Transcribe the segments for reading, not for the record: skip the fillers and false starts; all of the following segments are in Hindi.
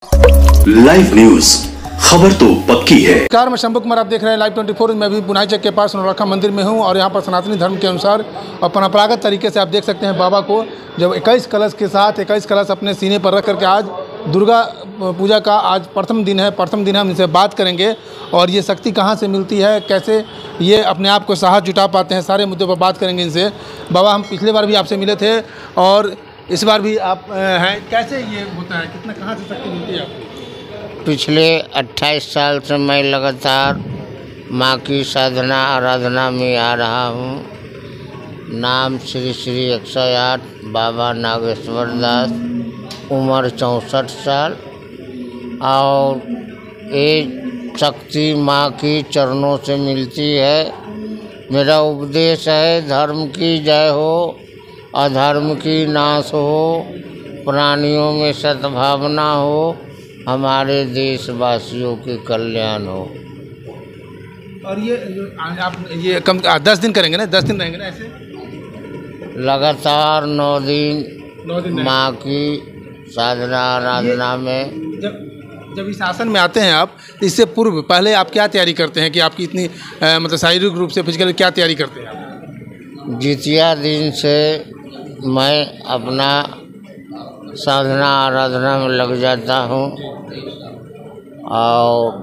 लाइव न्यूज, खबर तो पक्की है। नमस्कार, मैं शंभू कुमार, आप देख रहे हैं लाइव 24। मैं भी बुनाई चक के पास नौलखा मंदिर में हूं और यहां पर सनातनी धर्म के अनुसार और परंपरागत तरीके से आप देख सकते हैं बाबा को जब 21 कलश के साथ 21 कलश अपने सीने पर रख करके आज दुर्गा पूजा का आज प्रथम दिन है। हम इनसे बात करेंगे और ये शक्ति कहाँ से मिलती है, कैसे ये अपने आप को साहस जुटा पाते हैं, सारे मुद्दों पर बात करेंगे इनसे। बाबा, हम पिछले बार भी आपसे मिले थे और इस बार भी आप हैं, कैसे ये होता है, कितना कहाँ से शक्ति मिलती है आपको? पिछले 28 साल से मैं लगातार माँ की साधना आराधना में आ रहा हूँ। नाम श्री श्री 108 बाबा नागेश्वर दास, उम्र 64 साल। और ये शक्ति माँ की चरणों से मिलती है। मेरा उपदेश है, धर्म की जय हो, अधर्म की नाश हो, प्राणियों में सद्भावना हो, हमारे देशवासियों के कल्याण हो। और ये आप ये कम 10 दिन करेंगे ना, 10 दिन रहेंगे ना ऐसे? लगातार 9 दिन माँ की साधना आराधना में। जब इस आसन में आते हैं आप, इससे पूर्व पहले आप क्या तैयारी करते हैं कि आपकी इतनी मतलब शारीरिक रूप से फिजिकली क्या तैयारी करते हैं आप? जितिया दिन से मैं अपना साधना आराधना में लग जाता हूँ और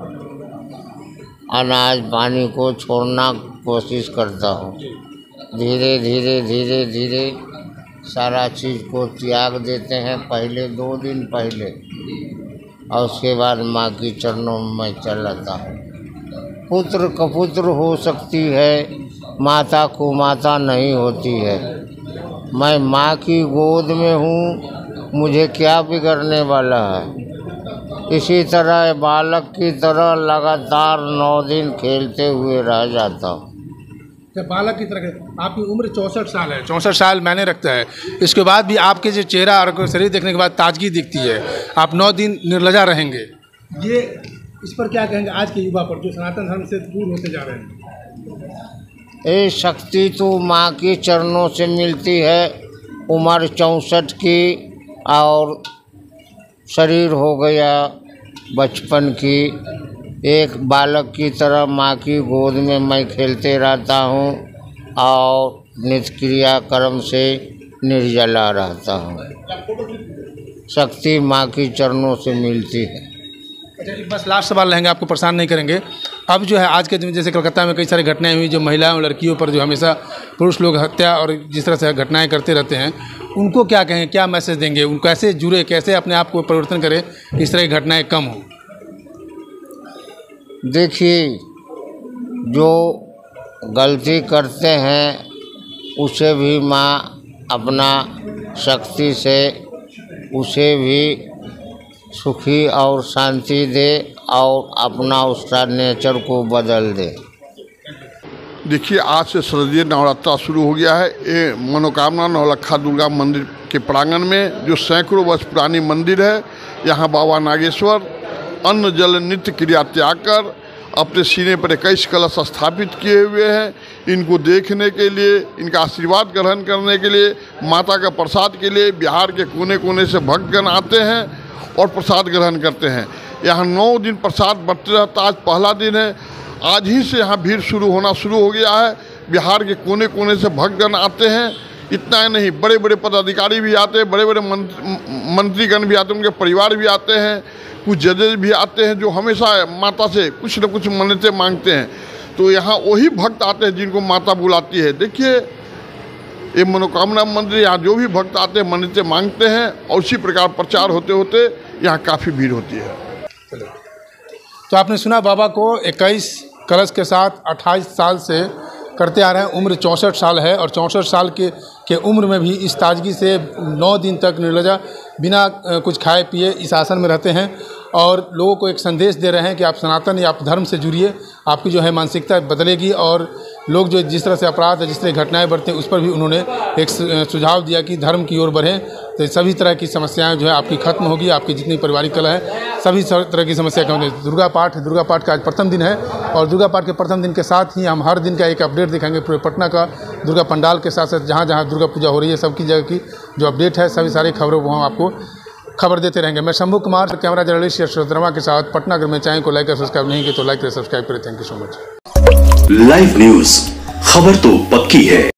अनाज पानी को छोड़ना कोशिश करता हूँ। धीरे धीरे सारा चीज़ को त्याग देते हैं पहले 2 दिन पहले, और उसके बाद माँ की चरणों में मैं चल आता हूँ। पुत्र कपुत्र हो सकती है, माता को माता नहीं होती है। मैं माँ की गोद में हूँ, मुझे क्या बिगड़ने वाला है। इसी तरह बालक की तरह लगातार 9 दिन खेलते हुए रह जाता हूँ। जब बालक की तरह, आपकी उम्र 64 साल है, 64 साल मैंने रखता है। इसके बाद भी आपके जो चेहरा और शरीर देखने के बाद ताजगी दिखती है। आप 9 दिन निर्लजा रहेंगे, ये इस पर क्या कहेंगे आज के युवा पर जो सनातन धर्म से दूर होते जा रहे हैं? ये शक्ति तो माँ के चरणों से मिलती है। उम्र 64 की और शरीर हो गया बचपन की। एक बालक की तरह माँ की गोद में मैं खेलते रहता हूँ और नित्य क्रिया कर्म से निर्जला रहता हूँ। शक्ति माँ की चरणों से मिलती है। अच्छा, बस लास्ट सवाल रहेंगे, आपको परेशान नहीं करेंगे। अब जो है आज के दिन जैसे कलकत्ता में कई सारी घटनाएं हुई, जो महिलाओं और लड़कियों पर जो हमेशा पुरुष लोग हत्या और जिस तरह से घटनाएं करते रहते हैं, उनको क्या कहेंगे, क्या मैसेज देंगे? उनको कैसे जुड़े, कैसे अपने आप को परिवर्तन करें, इस तरह की घटनाएं कम हो? देखिए, जो गलती करते हैं उसे भी माँ अपना शक्ति से उसे भी सुखी और शांति दे और अपना उसका नेचर को बदल दे। देखिए, आज से शारदीय नवरात्रा शुरू हो गया है। ये मनोकामना नौलखा दुर्गा मंदिर के प्रांगण में, जो सैकड़ों वर्ष पुरानी मंदिर है, यहाँ बाबा नागेश्वर अन्न जल नित्य क्रिया त्याग कर अपने सीने पर 21 कलश स्थापित किए हुए हैं। इनको देखने के लिए, इनका आशीर्वाद ग्रहण करने के लिए, माता का प्रसाद के लिए बिहार के कोने कोने से भक्तगण आते हैं और प्रसाद ग्रहण करते हैं। यहाँ 9 दिन प्रसाद बंटते रहता है। आज पहला दिन है, आज ही से यहाँ भीड़ होना शुरू हो गया है। बिहार के कोने कोने से भक्तगण आते हैं। इतना ही नहीं, बड़े बड़े पदाधिकारी भी आते हैं, बड़े बड़े मंत्रीगण भी आते हैं, उनके परिवार भी आते हैं, कुछ जजेज भी आते हैं जो हमेशा माता से कुछ न कुछ मन्नतें मांगते हैं। तो यहाँ वही भक्त आते हैं जिनको माता बुलाती है। देखिए, ये मनोकामना मंदिर, यहाँ जो भी भक्त आते हैं मन्नतें मांगते हैं और उसी प्रकार प्रचार होते होते यहाँ काफ़ी भीड़ होती है। तो आपने सुना, बाबा को 21 कलश के साथ 28 साल से करते आ रहे हैं। उम्र 64 साल है और 64 साल के उम्र में भी इस ताजगी से 9 दिन तक निर्लजा बिना कुछ खाए पिए इस आसन में रहते हैं और लोगों को एक संदेश दे रहे हैं कि आप सनातन या आप धर्म से जुड़िए, आपकी जो है मानसिकता बदलेगी। और लोग जो जिस तरह से अपराध, जिस तरह घटनाएं बढ़ते हैं, उस पर भी उन्होंने एक सुझाव दिया कि धर्म की ओर बढ़ें, तो सभी तरह की समस्याएं जो है आपकी खत्म होगी। आपकी जितनी पारिवारिक कलह है, सभी तरह की समस्या कम होगी। दुर्गा पाठ का आज प्रथम दिन है और दुर्गा पाठ के प्रथम दिन के साथ ही हम हर दिन का एक अपडेट दिखाएंगे पूरे पटना का, दुर्गा पंडाल के साथ साथ जहाँ जहाँ दुर्गा पूजा हो रही है सबकी जगह की जो अपडेट है, सभी सारी खबरों को हम आपको खबर देते रहेंगे। मैं शंभू कुमार, कैमरा जर्नलिस्ट यशवंत वर्मा के साथ पटना। अगर मेरे चैनल को लाइक और सब्सक्राइब नहीं किया तो लाइक करें, सब्सक्राइब करें। Thank you so much. Live news, खबर तो पक्की है।